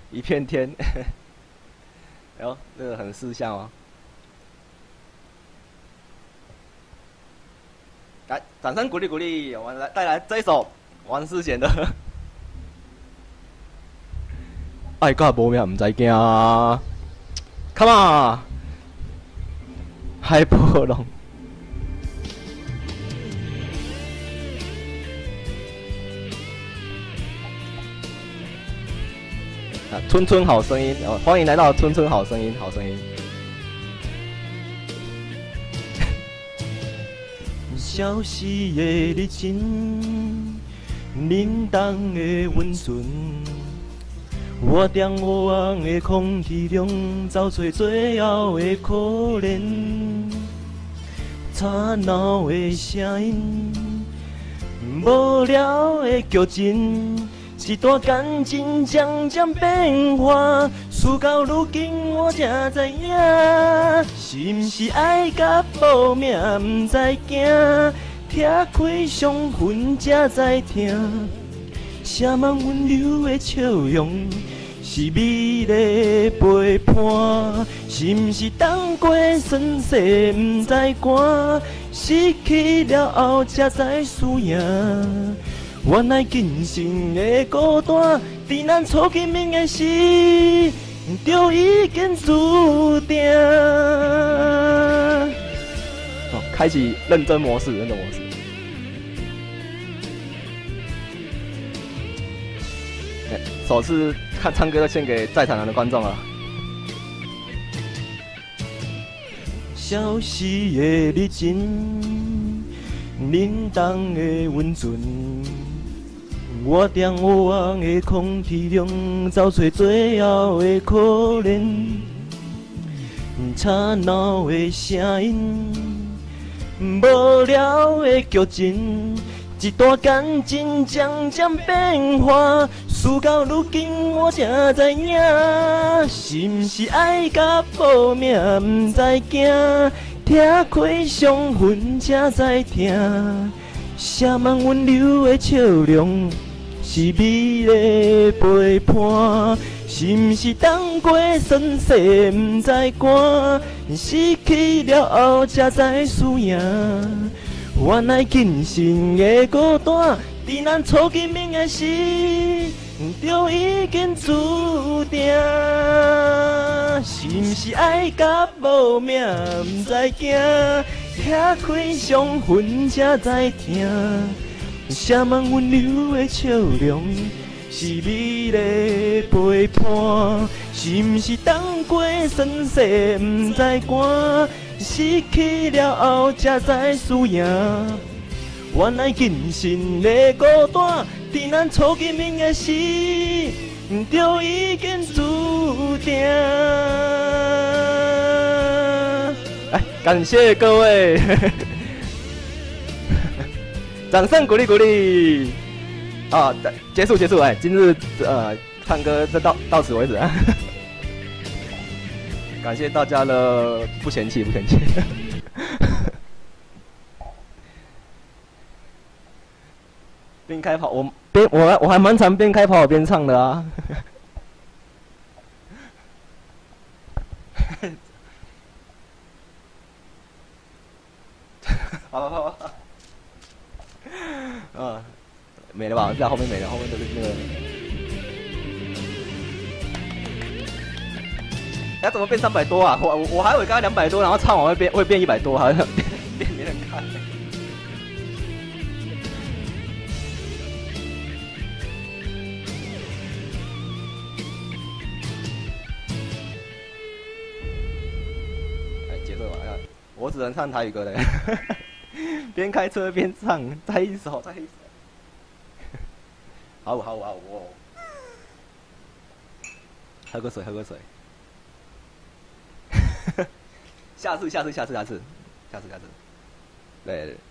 一片天。哎呦，这个很识相哦。来，掌声鼓励鼓励，我们来带来这一首王世贤的《爱甲无命唔知惊》，Come on， 海波浪。春春好声音，欢迎来到春春好声音，好声音。消失的日子，冷冻的温存，我在黑暗的空气中找找最后的可怜，吵闹的声音，无聊的剧情。一段感情渐渐变化，事到如今我才知影，是毋是爱甲无命毋知惊，拆开伤痕才知听，写满温柔的笑容，是美丽陪伴，是毋是等过生死毋知寒，失去了后才知输赢。原来今生的孤单，在咱初见面的时，就已经注定。哦，开启认真模式，认真模式。首次唱歌就献给在场的观众了。消失的日子，冷冻的温存。我在黑暗的空气中找找最后的可怜，吵闹的声音，无聊的剧情，一段感情渐渐变化，事到如今我才知影，是毋是爱甲无命毋知惊，拆开伤痕才知听，写满温柔的笑容。是美丽陪伴，是毋是等过生死毋知寒，失去了后才知输赢。原来今生的孤单，在咱初见面的时，就已经注定。是毋是爱甲无命毋知惊，拆开伤痕才知听。写满温柔的笑容，是美丽陪伴，是毋是等过生死毋知寒，失去了后才知输赢。原来今生的孤单，在咱初见面的时，就已经注定。来，感谢各位。掌声鼓励鼓励！啊，结束！哎，今日唱歌就到此为止啊！感谢大家的不嫌弃。边开跑，我还蛮常边开跑边唱的啊！好。没了吧？在后面没了，后面都是那个。哎，怎么变300多啊？我还以为刚刚200多，然后唱完会变100多，好像变没人看。哎，节奏完了，我只能唱台语歌了。边开车边唱，再一首。好，喝个水。下次。对。